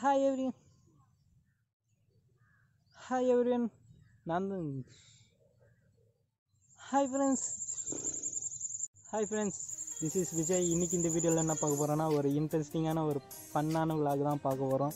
Hi everyone. Hi everyone. Nandan. Hi friends. Hi friends. This is Vijay. இன்னைக்கு இந்த வீடியோவில் என்ன பார்க்க போகிறோன்னா ஒரு இன்ட்ரெஸ்டிங்கான ஒரு ஃபன்னான விலாக் தான் பார்க்க போகிறோம்.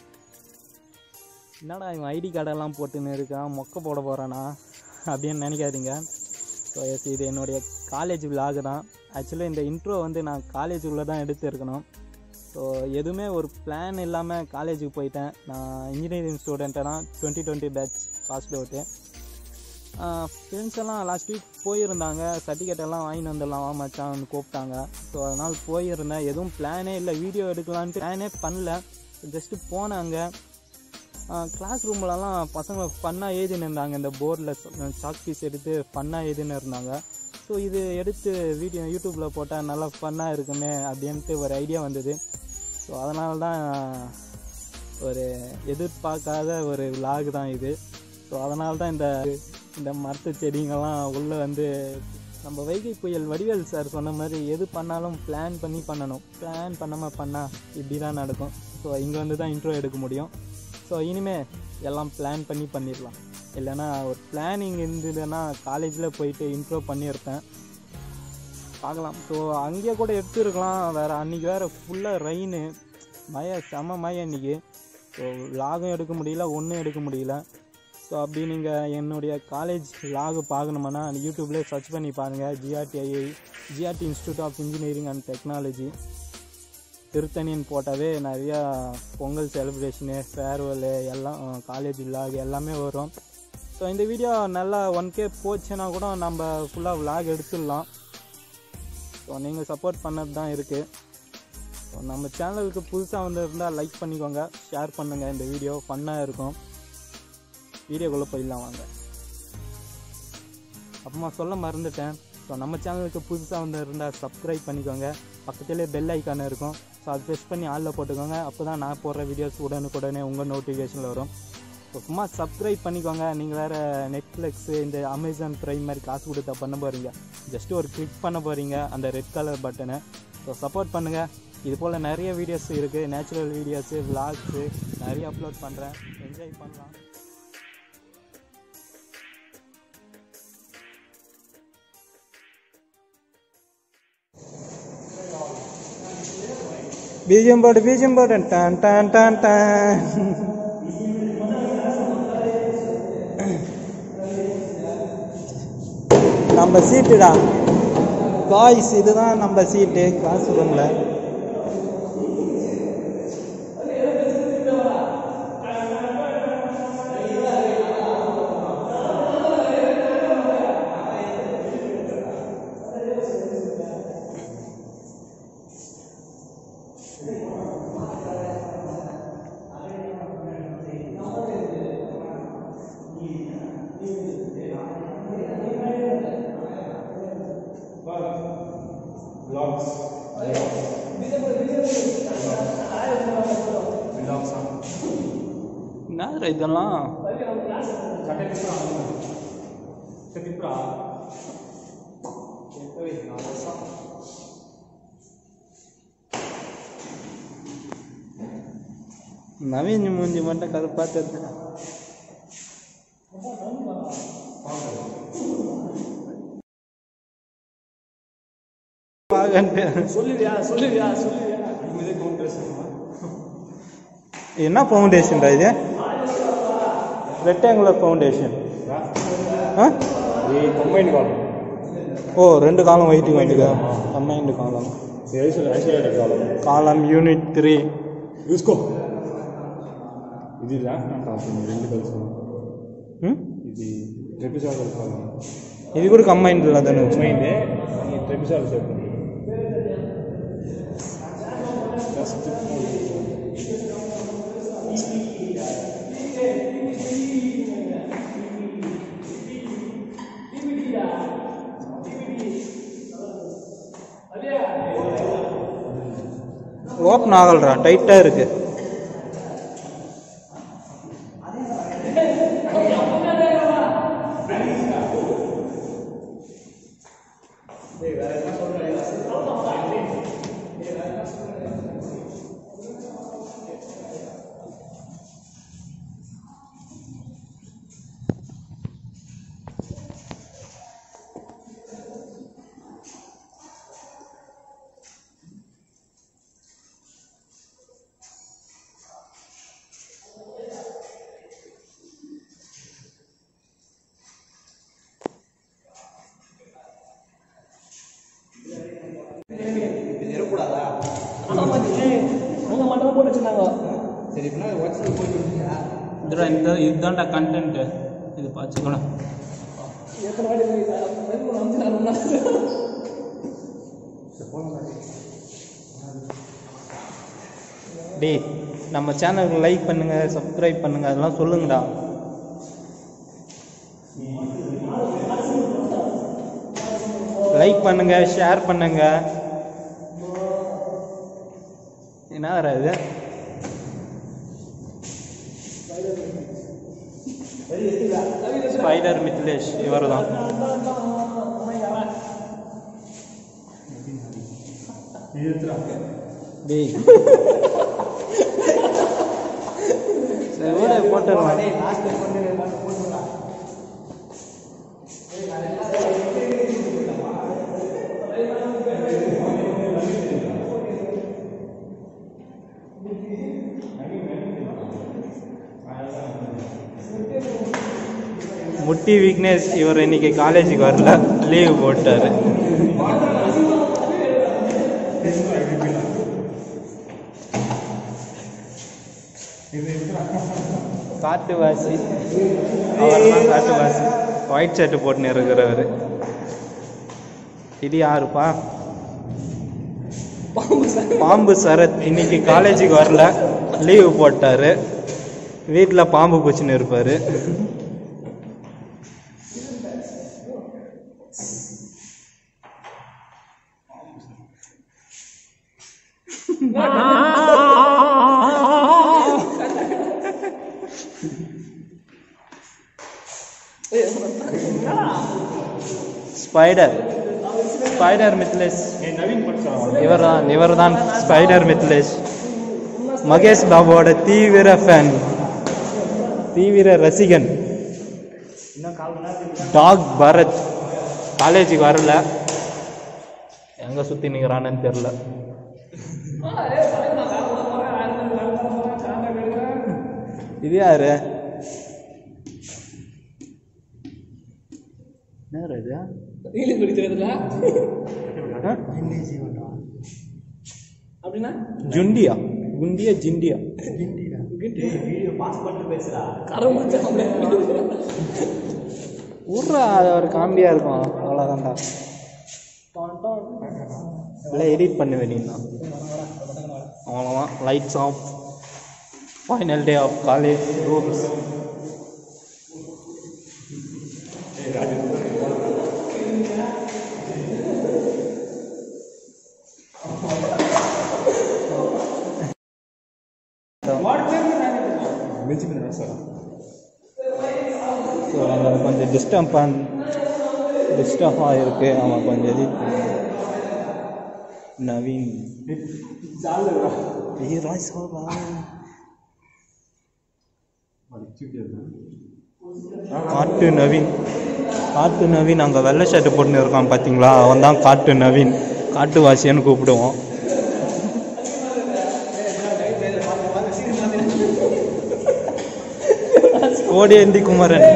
என்னடா இவன் ஐடி கார்டெல்லாம் போட்டுன்னு இருக்கான், மொக்க போட போகிறானா அப்படின்னு நினைக்காதீங்க. ஸோ எஸ், இது என்னுடைய காலேஜ் விலாக் தான். ஆக்சுவலாக இந்த இன்ட்ரோ நான் காலேஜ் உள்ளே தான் எடுத்து இருக்கணும். ஸோ எதுவுமே ஒரு பிளான் இல்லாமல் காலேஜுக்கு போயிட்டேன். நான் இன்ஜினியரிங் ஸ்டூடெண்ட்டை தான், 2020 பேட்ச் பாஸ்ட் அவுட்டு. ஃப்ரெண்ட்ஸ் எல்லாம் லாஸ்ட் வீக் போயிருந்தாங்க, சர்டிஃபிகேட் எல்லாம் வாங்கிட்டு வந்துடலாம் மச்சான் கூப்பிட்டாங்க. ஸோ அதனால் போயிருந்தேன். எதுவும் பிளானே இல்லை, வீடியோ எடுக்கலான்ட்டு பிளானே பண்ணல. ஜஸ்ட்டு போனாங்க. கிளாஸ் ரூம்லலாம் பசங்க ஃபன்னாக எழுதின்னு இருந்தாங்க, இந்த போர்டில் சாக் பீஸ் எடுத்து ஃபன்னாக எழுதின்னு இருந்தாங்க. ஸோ இது எடுத்து வீடியோ யூடியூப்பில் போட்டால் நல்லா ஃபன்னாக இருக்குமே அப்படின்ட்டு ஒரு ஐடியா வந்தது. ஸோ அதனால தான் ஒரு எதிர்பார்க்காத ஒரு விலாக் தான் இது. ஸோ அதனால தான் இந்த மரத்து செடிங்கெல்லாம் உள்ளே நம்ம வைகை புயல் வடிவேல் சார் சொன்ன மாதிரி எது பண்ணாலும் பிளான் பண்ணி பண்ணணும். பிளான் பண்ணாமல் பண்ணால் இப்படி தான் நடக்கும். ஸோ இங்கே தான் இன்ட்ரோ எடுக்க முடியும். ஸோ இனிமேல் எல்லாம் பிளான் பண்ணி பண்ணிடலாம். இல்லைன்னா ஒரு பிளானிங் இருந்ததுன்னா காலேஜில் போயிட்டு இன்ட்ரோ பண்ணியிருப்பேன், பார்க்கலாம். ஸோ அங்கேயே கூட எடுத்துருக்கலாம். வேறு அன்றைக்கி வேறு ஃபுல்லாக ரெயின், மழை, செம மழை அன்றைக்கி. ஸோ லாகும் எடுக்க முடியல, ஒன்றும் எடுக்க முடியல. ஸோ அப்படி நீங்கள் என்னுடைய காலேஜ் லாகு பார்க்கணுமானா யூடியூப்லேயே சர்ச் பண்ணி பாருங்கள். GRT institute of engineering and technology திருத்தணின்னு போட்டாவே நிறையா பொங்கல் செலிப்ரேஷனு, ஃபேர்வெல்லு எல்லாம், காலேஜ் விலாக் எல்லாமே வரும். ஸோ இந்த வீடியோ நல்லா 1K போச்சுன்னா கூட நம்ம ஃபுல்லாக விலாக் எடுத்துடலாம். ஸோ நீங்கள் சப்போர்ட் பண்ணது தான் இருக்குது. ஸோ நம்ம சேனலுக்கு புதுசாக இருந்தால் லைக் பண்ணிக்கோங்க, ஷேர் பண்ணுங்கள். இந்த வீடியோ ஃபன்னாக இருக்கும். வீடியோக்குள்ளே போயிடலாம் வாங்க. அப்புறமா சொல்ல மறந்துட்டேன். ஸோ நம்ம சேனலுக்கு புதுசாக இருந்தால் சப்ஸ்கிரைப் பண்ணிக்கோங்க. பக்கத்துலேயே பெல் ஐக்கான் இருக்கும். ஸோ அதை ப்ரெஸ் பண்ணி ஆளில் போட்டுக்கோங்க. அப்போ தான் நான் போடுற வீடியோஸ் உடனுக்குடனே உங்கள் நோட்டிஃபிகேஷனில் வரும். ஸோ சும்மா சப்ஸ்கிரைப் பண்ணிக்கோங்க. நீங்கள் வேறு நெட்ஃப்ளிக்ஸு, இந்த அமேசான் ப்ரைம் மாதிரி காசு கொடுத்தா பண்ண போகிறீங்க, ஜஸ்ட்டு ஒரு கிளிக் பண்ண போகிறீங்க அந்த ரெட் கலர் பட்டனை. ஸோ சப்போர்ட் பண்ணுங்கள். இது போல் நிறைய வீடியோஸ் இருக்குது, நேச்சுரல் வீடியோஸு, விலாக்ஸு நிறைய அப்லோட் பண்ணுறேன். என்ஜாய் பண்ணலாம். பீஜம் போடு டான் டான் டான் டான். நம்ம சீட்டுடா காய்ஸ், இதுதான் நம்ம சீட்டு கிளாஸ் ரூமில். என்ன இதெல்லாம் நவீன் மூஞ்சி மட்டும் கதை பார்த்து என்ன ஃபவுண்டேஷன்டா இது? Rectangular foundation. கம்பைன்ட் காலம். ஓ, 2 காலம் வெயிட்டிங் வந்துங்க. கம்பைன்டு காலம், காலம் யூனிட் 3 யூஸ்கோ. இது ரெண்டு கல்சம். இது ட்ரெபிசாய்டல் காலம். இது கூட கம்பைன்டு இல்லை தானே? கம்பைன்டு. நீங்கள் ட்ரெபிசாய்டல் சேர்த்து பண்ணுங்க. ஓப்பன் ஆகலடா, டைட்டாக இருக்கு. சரி இப்போ வாட்ஸ்அப் போயிட்டு இதுதான்டா கண்டென்ட்டு இது பார்த்துக்கலாம். டேய் நம்ம சேனலுக்கு லைக் பண்ணுங்கள், சப்ஸ்கிரைப் பண்ணுங்கள், அதெல்லாம் சொல்லுங்கடா. லைக் பண்ணுங்க, ஷேர் பண்ணுங்க. என்ன வராது? ஸ்பைடர் மித்லேஷ் இவர் தான். டேய் சரி போட்டுடலாம். முட்டி வீக்னஸ், இவர் இன்னைக்கு காலேஜுக்கு வரல, லீவ் போட்டார். காட்டுவாசி, அவர் தான் காட்டுவாசி. ஒயிட் ஷர்ட்டு போட்டுன்னு இருக்கிறவர். இது யாருப்பா? பாம்பு சரத் இன்னைக்கு காலேஜுக்கு வரல, லீவு போட்டார். வீட்டில் பாம்பு பூச்சின்னு இருப்பார். ஸ்பைடர் மித்லேஷ் இவர் தான் ஸ்பைடர் மித்லேஷ். மகேஷ் பாபுவோட தீவிர ஃபேன், தீவிர ரசிகன். டாக் பரத் காலேஜுக்கு வரல, எங்க சுத்தி நிற்கிறான்னு தெரியல. இது யாரு? ஜுண்டியா குண்டியா ஜிண்டியா ஊர்ரா, அது ஒரு காமெடியா இருக்கும். அவ்வளோதான்டா, இல்லை எடிட் பண்ண வேண்டியதுதான். அவ்வளோதான். Lights off. Final day of college rooms. So அவன் கொஞ்சம் டிஸ்டர்பாக இருக்குது. அவன் கொஞ்சம் எடிட் பண்ண. நவீன் காட்டு நவீன் அங்கே வெள்ளை ஷர்ட்டு போட்டுன்னு இருக்கான் பார்த்தீங்களா? அவன் தான் காட்டு நவீன். காட்டுவாசின்னு கூப்பிடுவோம். கோடியந்தி குமரன்.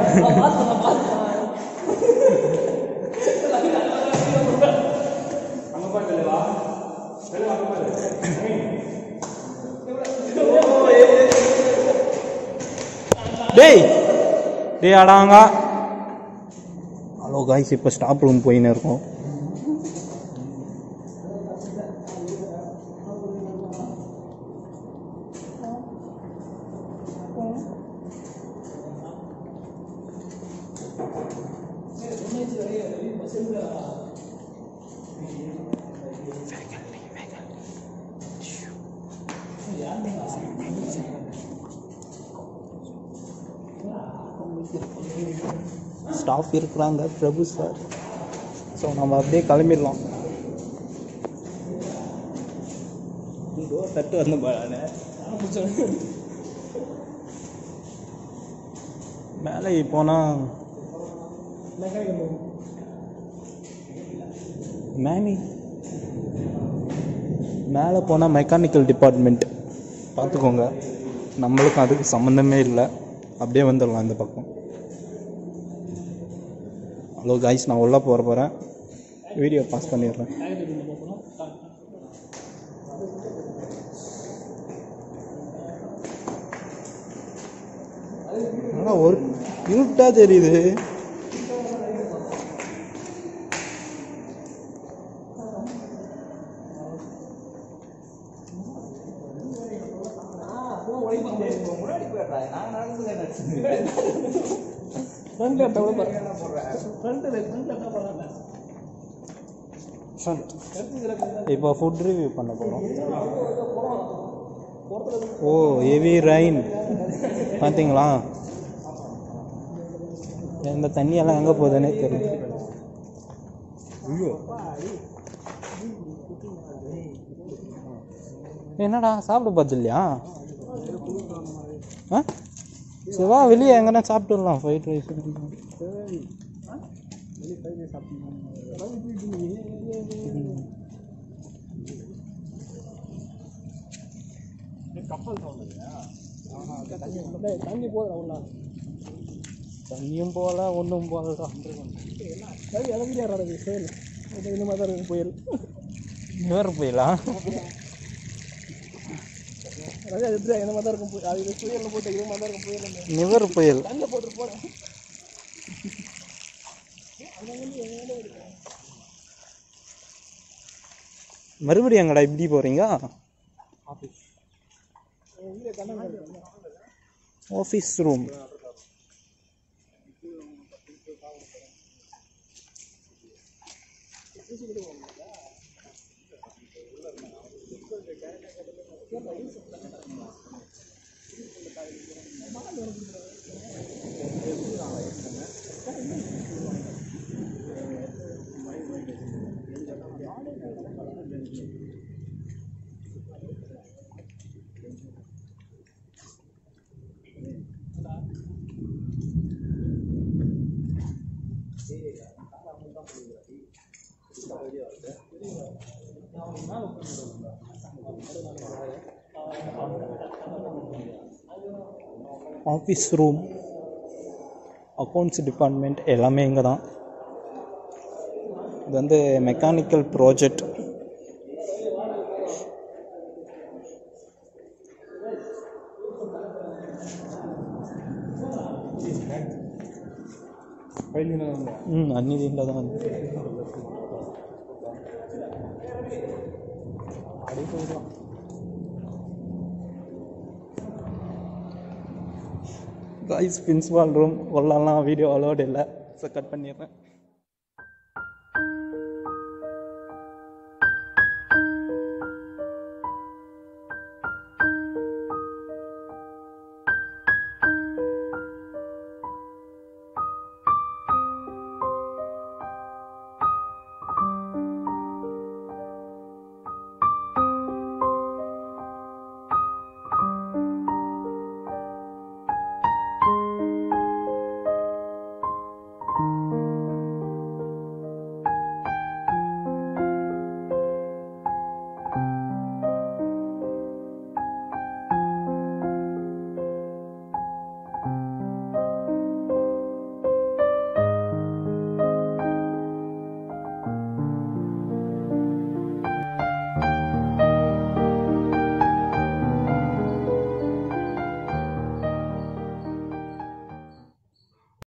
டேய் அடாங்க. ஹலோ காய்ஸ், இப்போ ஸ்டாப் ரூம் போயின்னு இருக்கோம். ஸ்டாஃப் இருக்கிறாங்க, பிரபு சார். ஸோ நம்ம அப்படியே கிளம்பிடலாம். தட்டு வந்து மேலே போனால் மேலே போனால் மெக்கானிக்கல் டிபார்ட்மெண்ட் பார்த்துக்கோங்க. நம்மளுக்கும் அதுக்கு சம்மந்தமே இல்லை. அப்படியே வந்துடலாம் இந்த பக்கம். ஹலோ காய்ஸ், நான் உள்ளே போகிறேன். வீடியோ பாஸ் பண்ணிடுறேன். ஆனால் ஒரு இருட்டாக தெரியுது. இப்போ ஃபுட் ரிவ்யூ பண்ண போகிறோம். ஓ, ஹெவி ரெயின் பார்த்தீங்களா? இந்த தண்ணியெல்லாம் எங்கே போகுதுன்னே தெரியல. என்னடா சாப்பிட பார்த்து இல்லையா? ஆ சிவா வெளியே எங்கன்னா சாப்பிட்டுடலாம். ஃப்ரைட் ரைஸ் தண்ணியும் போகல, ஒன்றும் போகலடா. புயல் நிவர் புயலா? நிவர் புயல் மறுபடியும் எங்கடா இப்படி போறீங்க? Office room. Office room, accounts department எல்லாமே இங்கே தான். இது வந்து மெக்கானிக்கல் ப்ராஜெக்ட். అన్ని దీంట్లో गाइस प्रिंसिपल रूम உள்ளலாம் வீடியோ அலோட் இல்லை, ஸோ கட் பண்ணிடுறேன்.